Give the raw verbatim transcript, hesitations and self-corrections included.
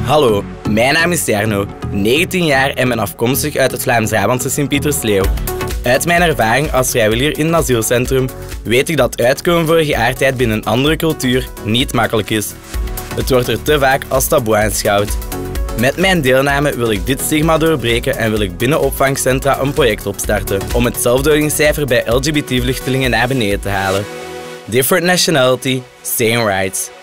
Hallo, mijn naam is Jarno, negentien jaar en ben afkomstig uit het Vlaams-Brabantse Sint-Pietersleeuw. Uit mijn ervaring als vrijwilliger in een asielcentrum weet ik dat uitkomen voor geaardheid binnen een andere cultuur niet makkelijk is. Het wordt er te vaak als taboe aanschouwd. Met mijn deelname wil ik dit stigma doorbreken en wil ik binnen opvangcentra een project opstarten om het zelfdodingscijfer bij L G B T-vluchtelingen naar beneden te halen. Different nationality, same rights.